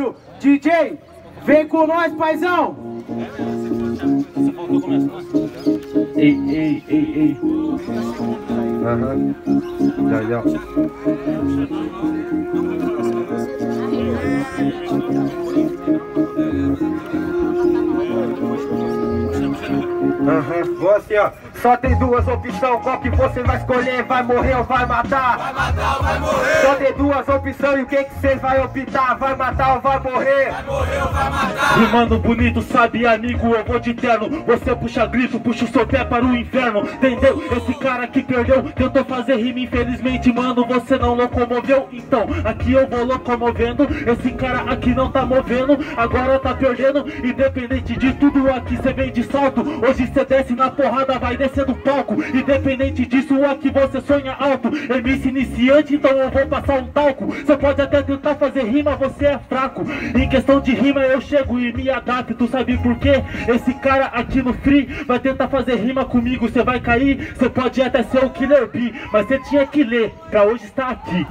barulho. DJ, vem com nós, paizão. Você faltou começar. Ei. Aham. Já. Vou assim, ó. Só tem duas opções, qual que você vai escolher? Vai morrer ou vai matar? Vai matar ou vai morrer? Só tem duas opções, e o que que vocês vai optar? Vai matar ou vai morrer? Vai morrer ou vai matar? Rimando bonito, sabe amigo, eu vou de terno. Você puxa grito, puxa o seu pé para o inferno. Entendeu? Esse cara que perdeu tentou fazer rima, infelizmente, mano, você não locomoveu. Então, aqui eu vou locomovendo. Esse cara aqui não tá movendo, agora tá perdendo. Independente de tudo, aqui cê vem de salto. Hoje cê desce na porrada, vai descer do palco. Independente disso, aqui você sonha alto. MC iniciante, então eu vou passar um talco. Você pode até tentar fazer rima, você é fraco. Em questão de rima eu chego e me adapto. Sabe por quê? Esse cara aqui no free vai tentar fazer rima comigo. Você vai cair, você pode até ser o Killer B, mas você tinha que ler pra hoje estar aqui.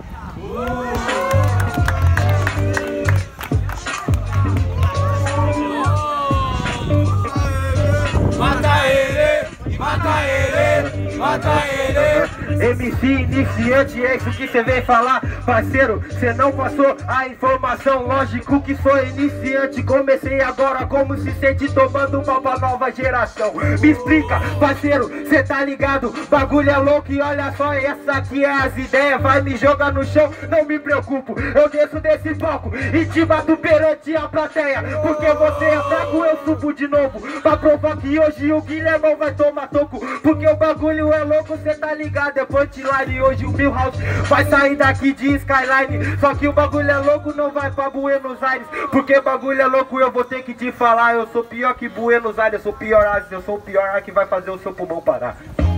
Mata ele, mata ele, mata ele. MC iniciante, é isso que você vem falar, parceiro. Você não passou a informação, lógico que sou iniciante. Comecei agora, como se sente tomando uma pra nova geração. Me explica, parceiro, cê tá ligado? Bagulho é louco e olha só, essa aqui é as ideias. Vai me jogar no chão, não me preocupo. Eu desço desse palco e te bato perante a plateia. Porque você é fraco, eu subo de novo pra provar que hoje o Guilhermão vai tomar toco. Porque o bagulho é louco, cê tá ligado? É punchline, hoje o Milhouse vai sair daqui de Skyline. Só que o bagulho é louco, não vai pra Buenos Aires. Porque bagulho é louco, eu vou ter que te falar. Eu sou pior que Buenos Aires, eu sou pior, eu sou o pior que vai fazer o seu pulmão parar.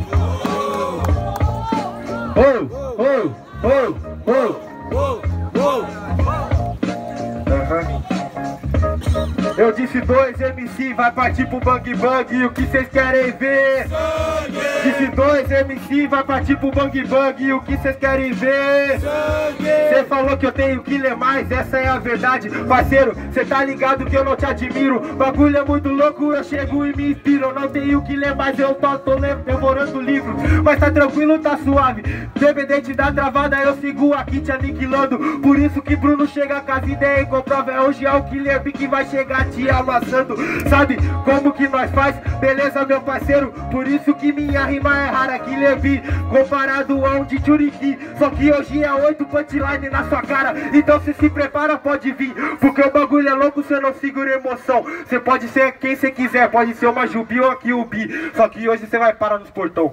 Eu disse 2 MC, vai partir pro Bang Bang. E o que vocês querem ver? Sangue! Disse 2 MC, vai partir pro Bang Bang. E o que vocês querem ver? Sangue! Cê falou que eu tenho que ler mais, essa é a verdade. Parceiro, cê tá ligado que eu não te admiro. Bagulho é muito louco, eu chego e me inspiro. Eu não tenho que ler mais, eu tô devorando o livro. Mas tá tranquilo, tá suave. Independente da travada, eu sigo aqui te aniquilando. Por isso que Bruno chega com as ideias e comprova. É hoje é o Killer B que vai chegar te amassando. Sabe como que nós faz? Beleza, meu parceiro? Por isso que minha rima é rara, Killer B comparado a um de Churiqui. Só que hoje é 8 punchline na sua cara. Então se prepara, pode vir. Porque o bagulho é louco, você não segura emoção. Você pode ser quem você quiser, pode ser uma Jubi ou aqui o Bi. Só que hoje você vai parar nos portão.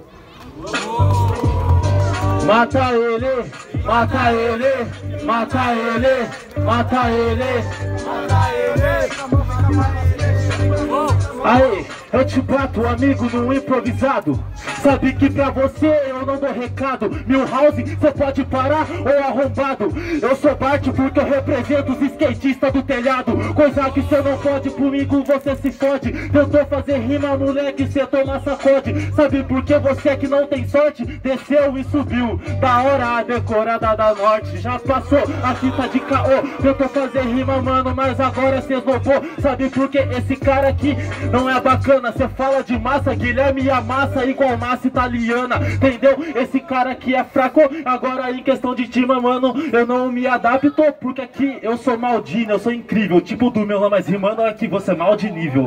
Mata ele, mata ele, mata ele, mata ele, Mata ele! Aí, eu te bato, amigo, num improvisado. Sabe que pra você eu não dou recado. Milhouse, você pode parar ou arrombado. Eu sou Bart porque eu represento os skatistas do telhado. Coisa que cê não pode, comigo você se fode. Tentou fazer rima, moleque, cê toma sacode. Sabe por que você que não tem sorte? Desceu e subiu, da hora a decorada da norte. Já passou a fita de caô. Tentou fazer rima, mano, mas agora cê esnobou. Sabe por que esse cara aqui não é bacana? Cê fala de massa, Guilherme amassa igual massa italiana. Entendeu? Esse cara aqui é fraco. Agora em questão de time, mano, eu não me adapto. Porque aqui eu sou Maldini, eu sou incrível. Tipo do meu, mas rimando aqui você é mal de nível.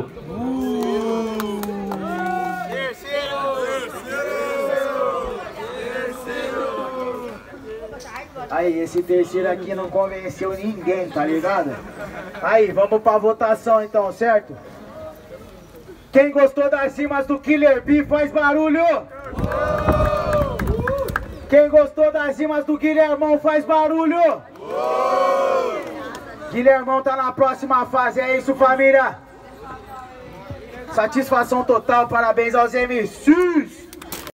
Aí, esse terceiro aqui não convenceu ninguém, tá ligado? Aí, vamos pra votação então, certo? Quem gostou das rimas do Killer B faz barulho! Quem gostou das rimas do Guilhermão faz barulho! Guilhermão tá na próxima fase, é isso, família? Satisfação total, parabéns aos MCs!